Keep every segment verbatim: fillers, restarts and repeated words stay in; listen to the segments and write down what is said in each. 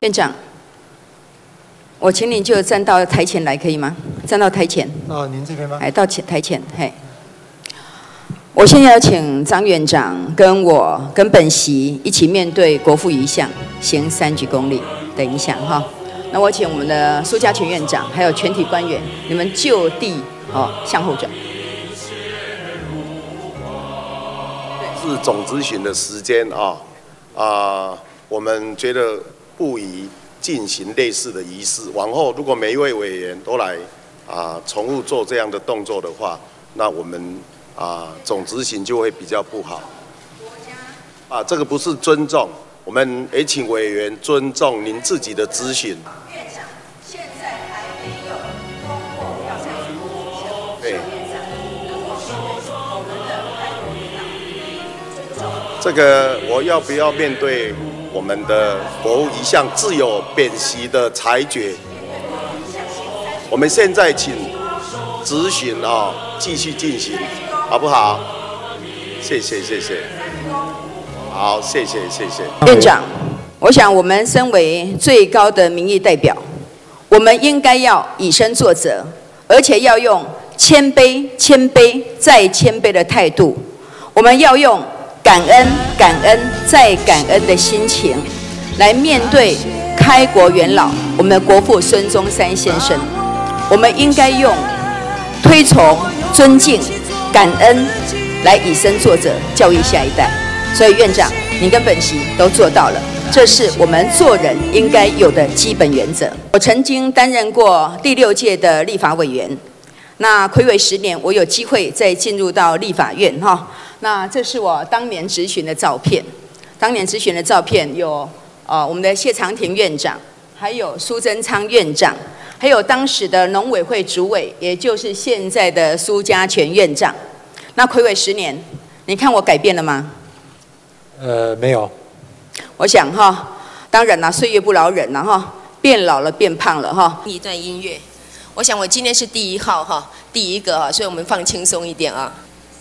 院长，我请你就站到台前来，可以吗？站到台前。 哦，您这边吗？ 来到前台前，嘿。我现在要请张院长跟我跟本席一起面对国父遗像，行三鞠躬礼。等一下哈，那我请我们的苏家全院长还有全体官员，你们就地哦向后转。 是总执行的时间啊啊、呃，我们觉得不宜进行类似的仪式。往后如果每一位委员都来啊、呃、重复做这样的动作的话，那我们啊、呃、总执行就会比较不好。啊，这个不是尊重，我们也请委员尊重您自己的咨询。 院长，现在还没有通过要采取的项目。 对。这个我要不要面对我们的国父遗像自有扁席的裁决？我们现在请执行啊，继续进行，好不好？谢谢谢谢。好，谢谢谢谢。 院长，我想我们身为最高的民意代表，我们应该要以身作则，而且要用谦卑、谦卑再谦卑的态度，我们要用感恩、感恩再感恩的心情，来面对开国元老我们的国父孙中山先生。我们应该用推崇、尊敬、感恩来以身作则，教育下一代。所以院长，你跟本席都做到了，这是我们做人应该有的基本原则。我曾经担任过第六届的立法委员，那睽违十年，我有机会再进入到立法院哈。那这是我当年质询的照片，当年质询的照片有呃我们的谢长廷院长，还有苏贞昌院长，还有当时的农委会主委，也就是现在的苏家全院长。那睽违十年，你看我改变了吗？ 呃，没有。 我想哈，当然啦，岁月不饶人啦哈，变老了变胖了哈。一段音乐，我想我今天是第一号哈，第一个哈，所以我们放轻松一点啊。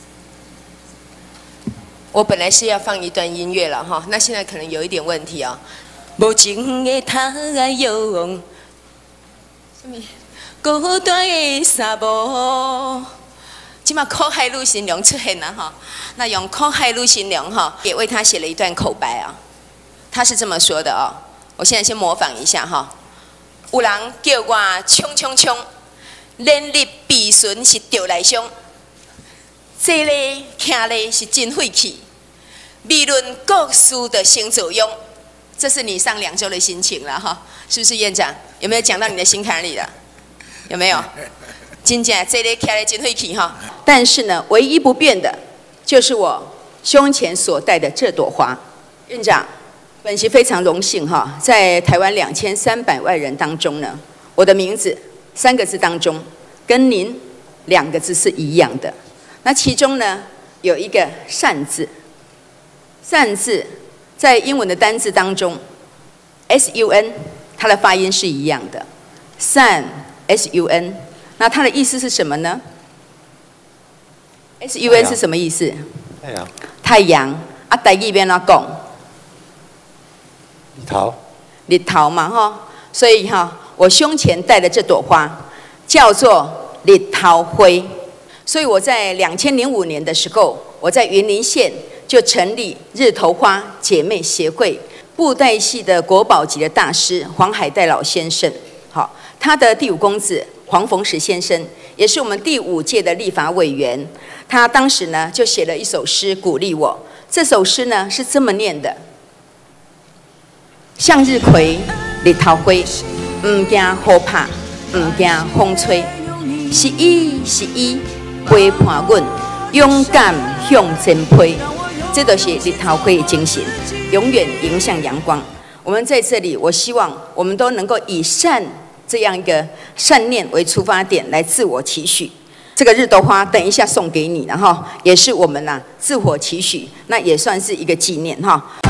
我本来是要放一段音乐了哈，那现在可能有一点问题啊。无情的太阳，什么？孤单的沙漠。今嘛苦海陆行龙出现了哈，那用苦海陆行龙哈，也为他写了一段口白啊。他是这么说的哦，我现在先模仿一下哈。有人叫我冲冲冲，连日避顺是着来伤，坐咧徛咧是真晦气，未论国事的成作用。这是你上两周的心情了哈，是不是院长？有没有讲到你的心坎里了？有没有？真正这里开了真晦气哈，但是呢，唯一不变的，就是我胸前所戴的这朵花。院长，本席非常荣幸哈，在台湾两千三百万人当中呢，我的名字三个字当中，跟您两个字是一样的。那其中呢，有一个善字，善字在英文的单字当中 ，S U N， 它的发音是一样的，善 S U N。那它的意思是什么呢 ？S U N 是什么意思？ 太阳。 太阳啊，台语边哪讲？ 日头。 日头嘛哈，所以哈，我胸前戴的这朵花叫做日头花。所以我在两千零五年的时候，我在云林县就成立日头花姐妹协会，布袋戏的国宝级的大师黄海岱老先生，好，他的第五公子。黄逢时先生也是我们第五届的立法委员，他当时呢就写了一首诗鼓励我。这首诗呢是这么念的：向日葵，日头花，唔惊雨拍，唔惊风吹，是伊是伊陪伴阮，勇敢向前飞。这都是日头花的精神，永远迎向阳光。我们在这里，我希望我们都能够以善。这样一个善念为出发点来自我期许，这个日头花等一下送给你，然后也是我们呐、啊、自我期许，那也算是一个纪念哈。